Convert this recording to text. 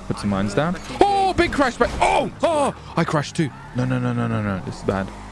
Put some mines down. Oh, big crash. Oh, I crashed too. No. This is bad.